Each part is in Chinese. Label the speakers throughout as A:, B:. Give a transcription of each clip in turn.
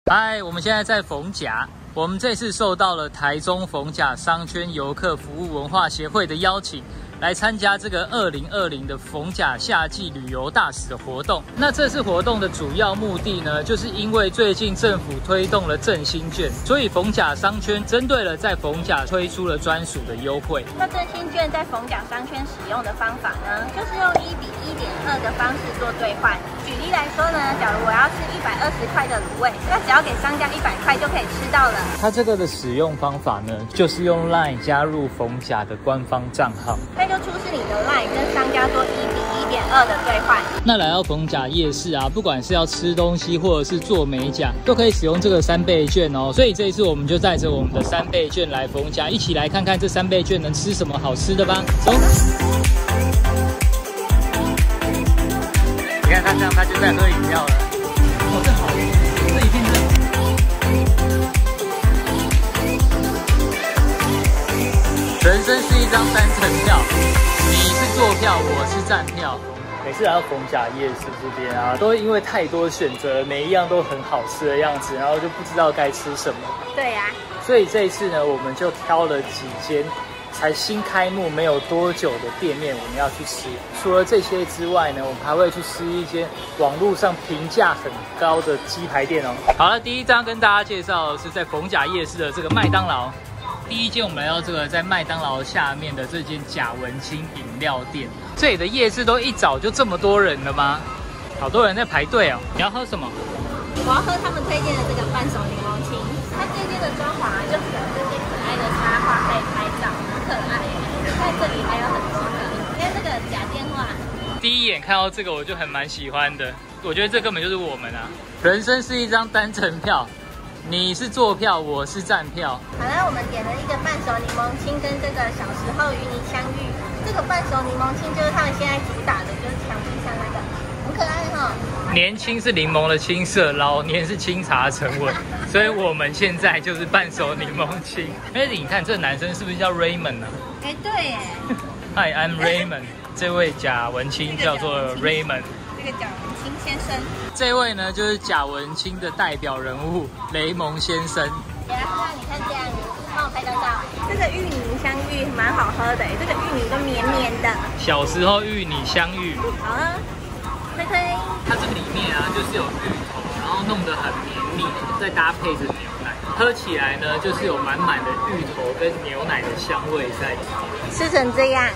A: 嗨，我们现在在逢甲。我们这次受到了台中逢甲商圈游客服务文化协会的邀请，来参加这个2020的逢甲夏季旅游大使的活动。那这次活动的主要目的呢，就是因为最近政府推动了振兴券，所以逢甲商圈针对了在逢甲推出了专属的优惠。
B: 那振兴券在逢甲商圈使用的方法呢，就是用1:1.2的方式做兑换。举例来说呢，假如我要吃120块的卤味，那只要给商家100块就可以吃到了。
A: 它这个的使用方法呢，就是用 LINE 加入逢甲的官方账号，
B: 那就出示你的 LINE 跟商家做1:1.2的兑换。
A: 那来到逢甲夜市啊，不管是要吃东西或者是做美甲，都可以使用这个3倍券哦。所以这一次我们就带着我们的3倍券来逢甲，一起来看看这3倍券能吃什么好吃的吧。走。你看他这样，他就在喝饮料了。哦，这好，这一片真的。人生是一张单程票，你是坐票，我是站票。每次来到逢甲夜市这边啊，都因为太多选择，每一样都很好吃的样子，然后就不知道该吃什么。
B: 对呀。
A: 所以这一次呢，我们就挑了几间才新开幕没有多久的店面，我们要去吃。除了这些之外呢，我们还会去吃一间网络上评价很高的鸡排店哦。好了，第一张跟大家介绍的是在逢甲夜市的这个麦当劳。第一间我们来到这个在麦当劳下面的这间贾文清饮料店。这里的夜市都一早就这么多人了吗？好多人在排队哦。你要喝什么？
B: 我要喝他们推荐的这个半熟柠檬青。它这间的装潢啊，就是有这些可爱的插画可以拍照，很可爱耶。在这里还有很多的，因为这个假电话。
A: 第一眼看到这个我就蛮喜欢的，我觉得这根本就是我们啊。人生是一张单程票。你是坐票，我是站票。
B: 好了，我们点了一个半熟柠檬青跟这个小时候与你相遇。这个半熟柠檬青就是他们现在主打的，就是墙壁上那个，很可爱哈、哦。
A: 年轻是柠檬的青色，老年是清茶沉稳，所以我们现在就是半熟柠檬青。哎，你看这男生是不是叫 Raymond 呢、啊？
B: 哎，对耶。
A: Hi, I'm Raymond。这位贾文清叫做 Raymond。
B: 这个贾文清先生。
A: 这位呢，就是贾文清的代表人物雷蒙先生。
B: 来，你看这样，帮我拍张照。这个芋泥香芋蛮好喝的，这个芋泥都绵绵的。
A: 小时候芋泥香芋。
B: 好了，推推。
A: 它这个里面啊，就是有芋头，然后弄得很绵密，再搭配着牛奶，喝起来呢，就是有满满的芋头跟牛奶的香味在里面。
B: 吃成这样。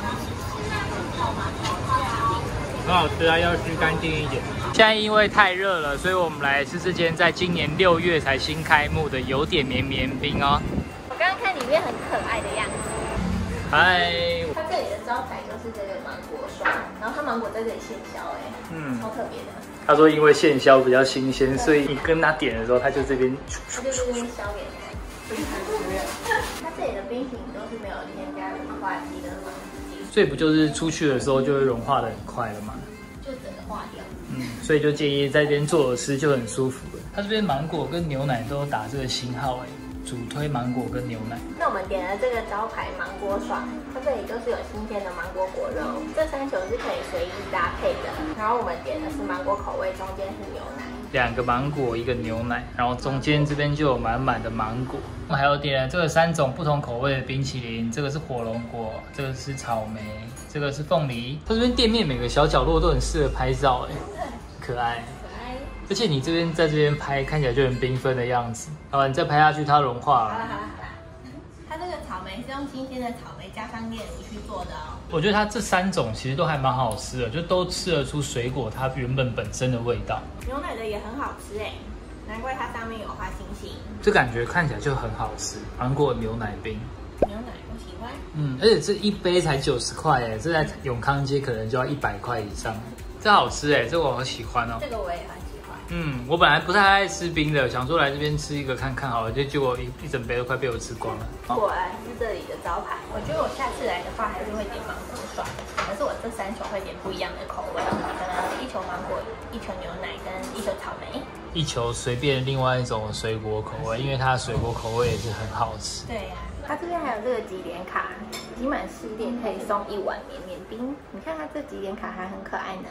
A: 很好吃啊，要吃干净一点。现在因为太热了，所以我们来吃这间在今年6月才新开幕的有点绵绵冰哦。
B: 我刚刚看里面很可爱的样子。
A: 嗨，
B: 它这里的招牌就是这个芒果霜，然后它芒果在这里现削，超特别的。
A: 他说因为现削比较新鲜，所以你跟他点的时候，他就这边，
B: 他就这边削给你。它这里的冰淇淋都是没有添加融化剂的嘛。
A: 所以不就是出去的时候就会融化的很快了嘛？
B: 就整个化掉。
A: 所以就建议在这边坐着吃就很舒服了。它这边芒果跟牛奶都打这个星号主推芒果跟牛奶。
B: 那我们点了这个招牌芒果爽，它这里就是有新鲜的芒果果肉，这3球是可以随意搭配的。然后我们点的是芒果口味，中间是牛奶。
A: 2个芒果，1个牛奶，然后中间这边就有满满的芒果。我们还有点这个3种不同口味的冰淇淋，这个是火龙果，这个是草莓，这个是凤梨。它这边店面每个小角落都很适合拍照可爱。而且你这边在这边拍，看起来就很缤纷的样子。好，你再拍下去，它融化了。
B: 好了。它这个草莓是用新鲜的草莓加上炼乳去做的哦。
A: 我觉得它这3种其实都还蛮好吃的，就都吃得出水果它原本身的味道。
B: 牛奶的也很好吃难怪它上面有花星星。
A: 这感觉看起来就很好吃，芒果牛奶冰。
B: 牛奶我喜欢。
A: 而且这一杯才90块这在永康街可能就要100块以上。这好吃这我好喜欢哦。
B: 这个我也很喜欢。
A: 我本来不太爱吃冰的，想说来这边吃一个看看好了，结果一整杯都快被我吃光了。
B: 果然是这里的招牌。我觉得我下次来的话还是会点芒果爽，可是我这3球会点不一样的口味，可能1球芒果，1球牛奶跟1球草莓。
A: 1球随便另外一种水果口味，因为它的水果口味也是很好吃。
B: 对呀，它这边还有这个集点卡，集满10点可以送1碗绵绵冰。你看它这集点卡还很可爱呢。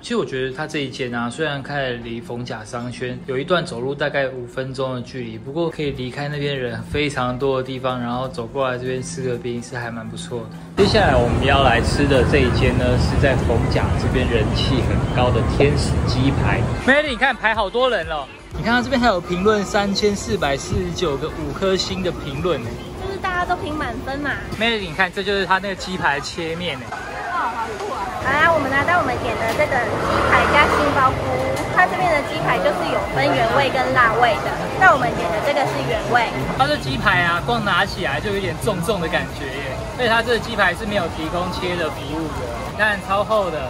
A: 其实我觉得它这一间啊，虽然开得离逢甲商圈有一段走路大概5分钟的距离，不过可以离开那边人非常多的地方，然后走过来这边吃个冰是还蛮不错的。接下来我们要来吃的这一间呢，是在逢甲这边人气很高的天使鸡排。Melody， 你看排好多人了。你看它这边还有评论3449个5颗星的评论呢，
B: 就是大家都评满分嘛。
A: Melody， 你看这就是它那个鸡排切面呢。
B: 哦，好酷啊！好啦，我们拿到我们点的这个鸡排加杏鲍菇，它这边的鸡排就是有分原味跟辣味的。那我们点的这个是原味。它这鸡排啊，光拿起来就有点重重的感觉耶，而且它这个鸡排是没有提供切的服务的，你看超厚的。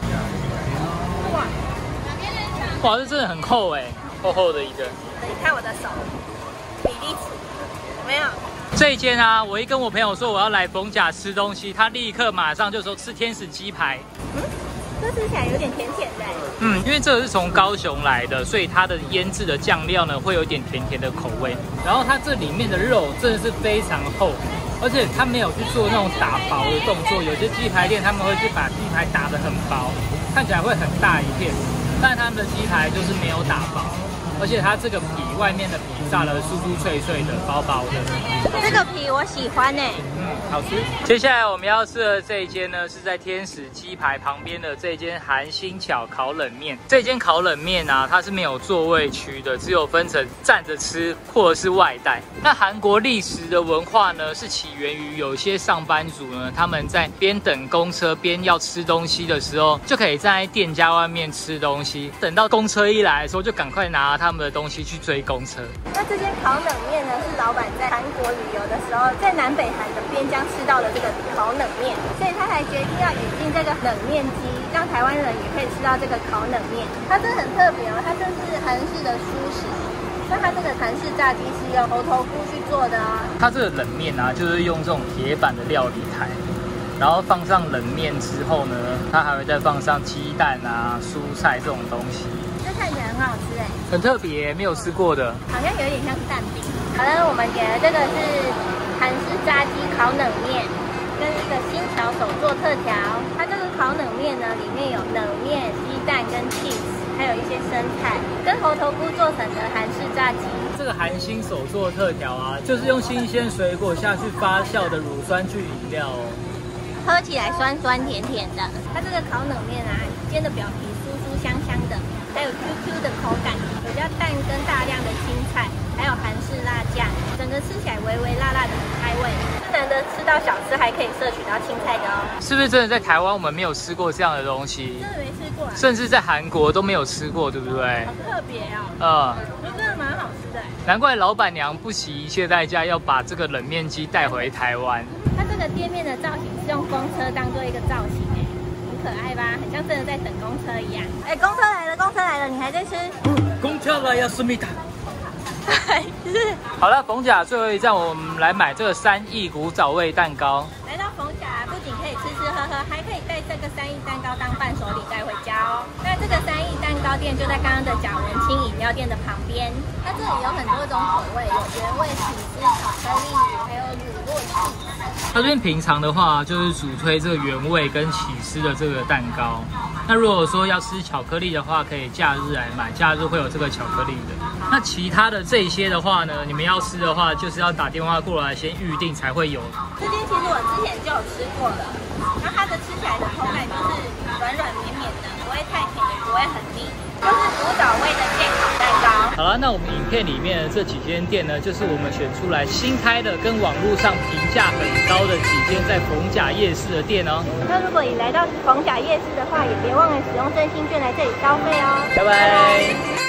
B: 哇，这真的很厚哎。厚厚的一个，你看我的手，比例尺有没有？这一间啊，我一跟我朋友说我要来逢甲吃东西，他立刻马上就说吃天使鸡排。这吃起来有点甜甜的。因为这个是从高雄来的，所以它的腌制的酱料呢会有点甜甜的口味。然后它这里面的肉真的是非常厚，而且它没有去做那种打薄的动作。有些鸡排店他们会去把鸡排打得很薄，看起来会很大一片，但他们的鸡排就是没有打薄。而且它这个皮外面的皮炸得酥酥脆脆的，薄薄的。这个皮我喜欢呢。好吃。接下来我们要吃的这一间呢，是在天使鸡排旁边的这间韩星巧烤冷面。这间烤冷面啊，它是没有座位区的，只有分成站着吃或者是外带。那韩国历史的文化呢，是起源于有些上班族呢，他们在边等公车边要吃东西的时候，就可以站在店家外面吃东西，等到公车一来的时候，就赶快拿他们的东西去追公车。那这间烤冷面呢，是老板在韩国旅游的时候，在南北韩的边疆吃到的这个烤冷面，所以他才决定要引进这个冷面机，让台湾人也可以吃到这个烤冷面。它真的很特别哦，它这是韩式的蔬食。那它这个韩式炸鸡是用猴头菇去做的哦。它这个冷面啊，就是用这种铁板的料理台，然后放上冷面之后呢，它还会再放上鸡蛋啊、蔬菜这种东西。这看起来很好吃哎，很特别，没有吃过的，好像有点像蛋饼。好了，我们点的这个是韩式炸鸡烤冷面，跟这个新桥手做特调。它这个烤冷面呢，里面有冷面、鸡蛋跟 cheese， 还有一些生菜，跟猴头菇做成的韩式炸鸡。这个韩星手做特调啊，就是用新鲜水果下去发酵的乳酸菌饮料哦，喝起来酸酸甜甜的。它这个烤冷面啊，煎的表皮酥酥香香的，还有 QQ 的口感，有加蛋跟大量的青菜，还有韩式辣酱，整个吃起来微微辣辣的，很开胃。是难得吃到小吃还可以摄取到青菜的哦。是不是真的在台湾我们没有吃过这样的东西？真的没吃过，甚至在韩国都没有吃过，对不对？好特别哦。我觉得真的蛮好吃的。难怪老板娘不惜一切代价要把这个冷面机带回台湾。它这个店面的造型是用公车当做一个造型，很可爱吧？很像真的在等公车一样。哎，公车来了，公车来了，你还在吃？公车来呀，思密达。好了，逢甲最后一站，我们来买这个3亿古早味蛋糕。来到逢甲，不仅可以吃吃喝喝，还可以带这个3亿蛋糕当伴手礼带回家哦。那这个3亿蛋糕店就在刚刚的贾文清饮料店的旁边。它这里有很多种口味，有原味起司巧克力，还有乳酪起司。它这边平常的话，就是主推这个原味跟起司的这个蛋糕。那如果说要吃巧克力的话，可以假日来买，假日会有这个巧克力的。那其他的这些的话呢，你们要吃的话，就是要打电话过来先预定才会有。这间其实我之前就有吃过了，然后它的吃起来的口感就是软软绵绵的，不会太甜，也不会很腻，就是古早味的健康蛋糕。好了，那我们影片里面的这几间店呢，就是我们选出来新开的，跟网络上评价很高的几间在逢甲夜市的店哦。那如果你来到逢甲夜市的话，也别忘了使用振兴券来这里消费哦。拜拜。